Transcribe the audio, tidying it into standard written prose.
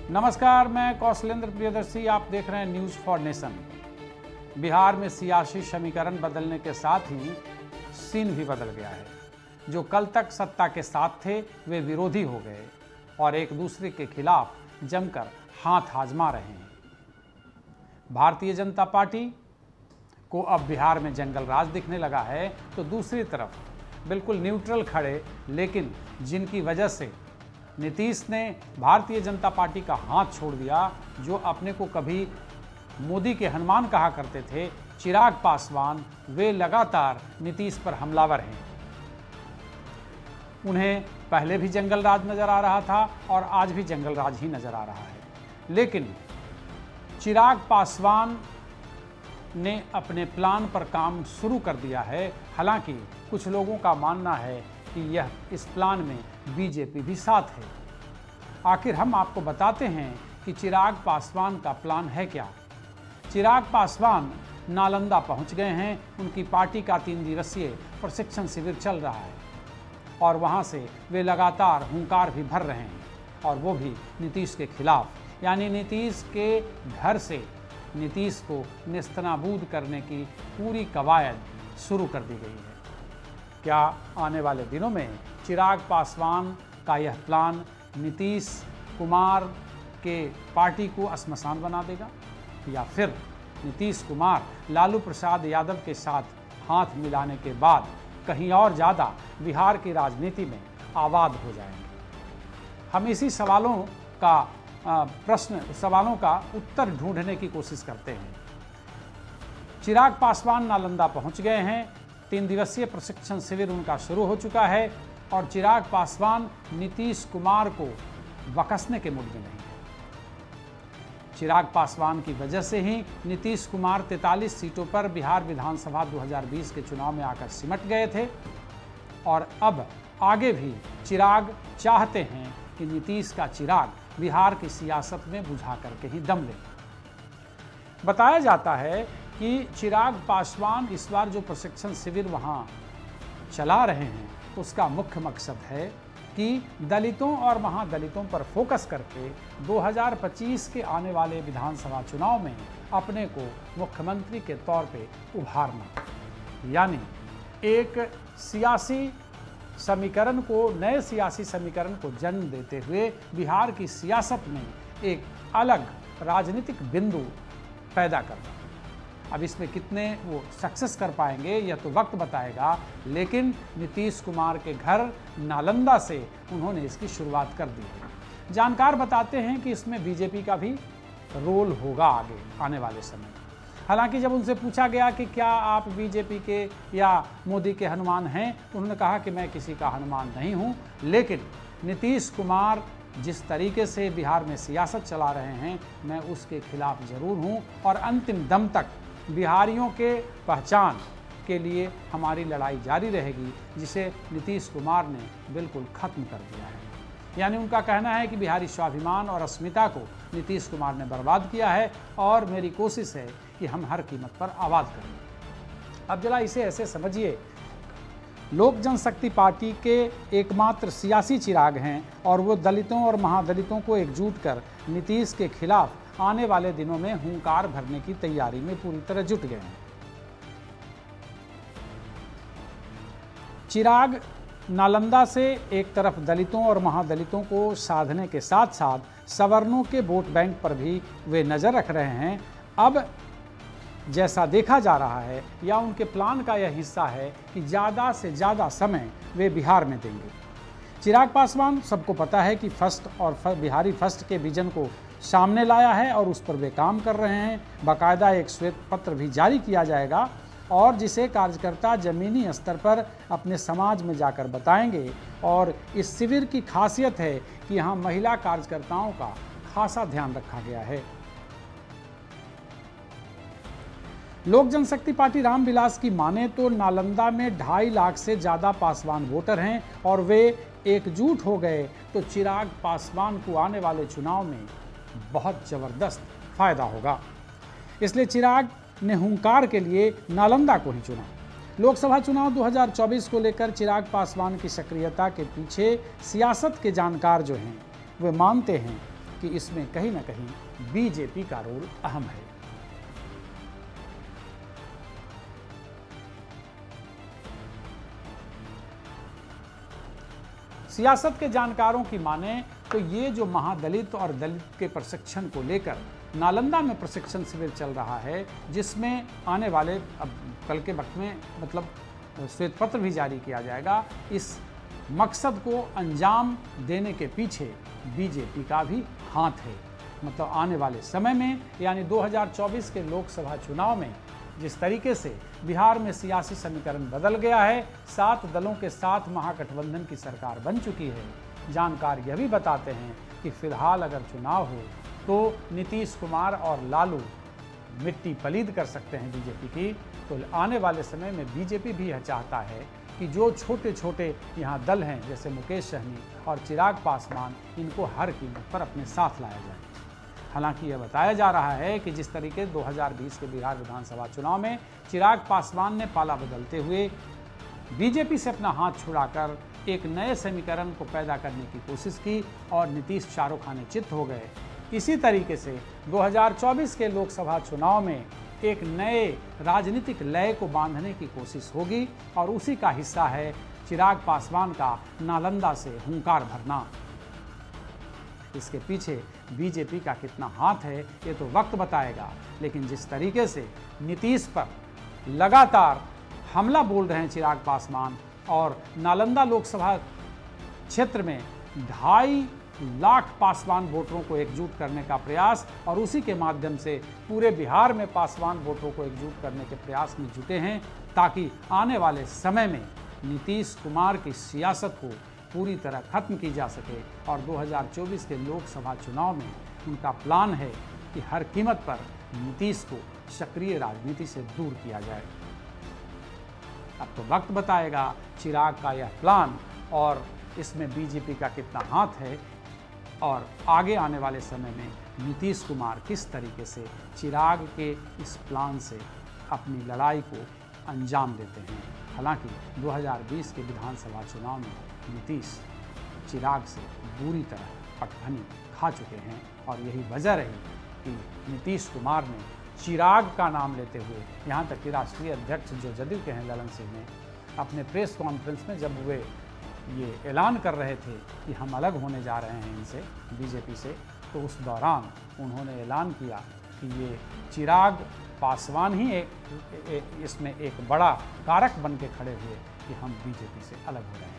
नमस्कार, मैं कौशलेंद्र प्रियदर्शी। आप देख रहे हैं न्यूज़ फॉर नेशन। बिहार में सियासी समीकरण बदलने के साथ ही सीन भी बदल गया है। जो कल तक सत्ता के साथ थे वे विरोधी हो गए और एक दूसरे के खिलाफ जमकर हाथ आजमा रहे हैं। भारतीय जनता पार्टी को अब बिहार में जंगल राज दिखने लगा है, तो दूसरी तरफ बिल्कुल न्यूट्रल खड़े लेकिन जिनकी वजह से नीतीश ने भारतीय जनता पार्टी का हाथ छोड़ दिया, जो अपने को कभी मोदी के हनुमान कहा करते थे, चिराग पासवान, वे लगातार नीतीश पर हमलावर हैं। उन्हें पहले भी जंगल राज नजर आ रहा था और आज भी जंगल राज ही नजर आ रहा है। लेकिन चिराग पासवान ने अपने प्लान पर काम शुरू कर दिया है। हालांकि कुछ लोगों का मानना है कि यह इस प्लान में बीजेपी भी साथ है। आखिर हम आपको बताते हैं कि चिराग पासवान का प्लान है क्या। चिराग पासवान नालंदा पहुंच गए हैं। उनकी पार्टी का 3 दिवसीय प्रशिक्षण शिविर चल रहा है और वहां से वे लगातार हुंकार भी भर रहे हैं, और वो भी नीतीश के खिलाफ, यानी नीतीश के घर से नीतीश को नेस्तनाबूद करने की पूरी कवायद शुरू कर दी गई है। क्या आने वाले दिनों में चिराग पासवान का यह प्लान नीतीश कुमार के पार्टी को श्मशान बना देगा, या फिर नीतीश कुमार लालू प्रसाद यादव के साथ हाथ मिलाने के बाद कहीं और ज़्यादा बिहार की राजनीति में आबाद हो जाएंगे? हम इसी सवालों का उत्तर ढूंढने की कोशिश करते हैं। चिराग पासवान नालंदा पहुंच गए हैं। 3 दिवसीय प्रशिक्षण शिविर उनका शुरू हो चुका है और चिराग पासवान नीतीश कुमार को बकसने के मूड में नहीं है। चिराग पासवान की वजह से ही नीतीश कुमार 43 सीटों पर बिहार विधानसभा 2020 के चुनाव में आकर सिमट गए थे, और अब आगे भी चिराग चाहते हैं कि नीतीश का चिराग बिहार की सियासत में बुझा करके ही दम ले। बताया जाता है कि चिराग पासवान इस बार जो प्रशिक्षण शिविर वहां चला रहे हैं, उसका मुख्य मकसद है कि दलितों और महादलितों पर फोकस करके 2025 के आने वाले विधानसभा चुनाव में अपने को मुख्यमंत्री के तौर पे उभारना, यानी एक सियासी समीकरण को, नए सियासी समीकरण को जन्म देते हुए बिहार की सियासत में एक अलग राजनीतिक बिंदु पैदा करना। अब इसमें कितने वो सक्सेस कर पाएंगे यह तो वक्त बताएगा, लेकिन नीतीश कुमार के घर नालंदा से उन्होंने इसकी शुरुआत कर दी है। जानकार बताते हैं कि इसमें बीजेपी का भी रोल होगा आगे आने वाले समय। हालांकि जब उनसे पूछा गया कि क्या आप बीजेपी के या मोदी के हनुमान हैं, तो उन्होंने कहा कि मैं किसी का हनुमान नहीं हूं, लेकिन नीतीश कुमार जिस तरीके से बिहार में सियासत चला रहे हैं, मैं उसके खिलाफ ज़रूर हूं और अंतिम दम तक बिहारियों के पहचान के लिए हमारी लड़ाई जारी रहेगी, जिसे नीतीश कुमार ने बिल्कुल ख़त्म कर दिया है। यानी उनका कहना है कि बिहारी स्वाभिमान और अस्मिता को नीतीश कुमार ने बर्बाद किया है और मेरी कोशिश है कि हम हर कीमत पर आबाद करें। अब जरा इसे ऐसे समझिए, लोक जनशक्ति पार्टी के एकमात्र सियासी चिराग हैं और वो दलितों और महादलितों को एकजुट कर नीतीश के खिलाफ आने वाले दिनों में हुंकार भरने की तैयारी में पूरी तरह जुट गए हैं। चिराग नालंदा से एक तरफ दलितों और महादलितों को साधने के साथ साथ सवर्णों के वोट बैंक पर भी वे नज़र रख रहे हैं। अब जैसा देखा जा रहा है, या उनके प्लान का यह हिस्सा है कि ज़्यादा से ज़्यादा समय वे बिहार में देंगे। चिराग पासवान, सबको पता है कि फर्स्ट और बिहारी फर्स्ट के विजन को सामने लाया है और उस पर वे काम कर रहे हैं। बाकायदा एक श्वेत पत्र भी जारी किया जाएगा और जिसे कार्यकर्ता ज़मीनी स्तर पर अपने समाज में जाकर बताएंगे। और इस शिविर की खासियत है कि यहाँ महिला कार्यकर्ताओं का खासा ध्यान रखा गया है। लोक जनशक्ति पार्टी रामविलास की माने तो नालंदा में 2.5 लाख से ज़्यादा पासवान वोटर हैं और वे एकजुट हो गए तो चिराग पासवान को आने वाले चुनाव में बहुत ज़बरदस्त फायदा होगा। इसलिए चिराग ने हुंकार के लिए नालंदा को ही चुना। लोकसभा चुनाव 2024 को लेकर चिराग पासवान की सक्रियता के पीछे सियासत के जानकार जो हैं वे मानते हैं कि इसमें कहीं ना कहीं बीजेपी का रोल अहम है। सियासत के जानकारों की माने तो ये जो महादलित और दलित के प्रशिक्षण को लेकर नालंदा में प्रशिक्षण शिविर चल रहा है, जिसमें आने वाले अब कल के वक्त में मतलब श्वेत पत्र भी जारी किया जाएगा, इस मकसद को अंजाम देने के पीछे बीजेपी का भी हाथ है। मतलब आने वाले समय में यानी 2024 के लोकसभा चुनाव में जिस तरीके से बिहार में सियासी समीकरण बदल गया है, 7 दलों के साथ महागठबंधन की सरकार बन चुकी है। जानकार यह भी बताते हैं कि फिलहाल अगर चुनाव हो तो नीतीश कुमार और लालू मिट्टी पलीद कर सकते हैं बीजेपी की। तो आने वाले समय में बीजेपी भी यह चाहता है कि जो छोटे छोटे यहाँ दल हैं जैसे मुकेश सहनी और चिराग पासवान, इनको हर कीमत पर अपने साथ लाया जाए। हालांकि यह बताया जा रहा है कि जिस तरीके 2020 के बिहार विधानसभा चुनाव में चिराग पासवान ने पाला बदलते हुए बीजेपी से अपना हाथ छुड़ाकर एक नए समीकरण को पैदा करने की कोशिश की और नीतीश चारों खाने चित्त हो गए, इसी तरीके से 2024 के लोकसभा चुनाव में एक नए राजनीतिक लय को बांधने की कोशिश होगी और उसी का हिस्सा है चिराग पासवान का नालंदा से हुंकार भरना। इसके पीछे बीजेपी का कितना हाथ है ये तो वक्त बताएगा, लेकिन जिस तरीके से नीतीश पर लगातार हमला बोल रहे हैं चिराग पासवान और नालंदा लोकसभा क्षेत्र में 2.5 लाख पासवान वोटरों को एकजुट करने का प्रयास और उसी के माध्यम से पूरे बिहार में पासवान वोटरों को एकजुट करने के प्रयास में जुटे हैं, ताकि आने वाले समय में नीतीश कुमार की सियासत को पूरी तरह खत्म की जा सके। और 2024 के लोकसभा चुनाव में उनका प्लान है कि हर कीमत पर नीतीश को सक्रिय राजनीति से दूर किया जाए। अब तो वक्त बताएगा चिराग का यह प्लान और इसमें बीजेपी का कितना हाथ है और आगे आने वाले समय में नीतीश कुमार किस तरीके से चिराग के इस प्लान से अपनी लड़ाई को अंजाम देते हैं। हालांकि 2020 के विधानसभा चुनाव में नीतीश चिराग से बुरी तरह पटखनी खा चुके हैं और यही वजह रही कि नीतीश कुमार ने चिराग का नाम लेते हुए, यहाँ तक कि राष्ट्रीय अध्यक्ष जो जदयू के हैं ललन सिंह ने अपने प्रेस कॉन्फ्रेंस में जब वे ये ऐलान कर रहे थे कि हम अलग होने जा रहे हैं इनसे, बीजेपी से, तो उस दौरान उन्होंने ऐलान किया कि ये चिराग पासवान ही इसमें एक बड़ा कारक बन के खड़े हुए कि हम बीजेपी से अलग हो रहे हैं।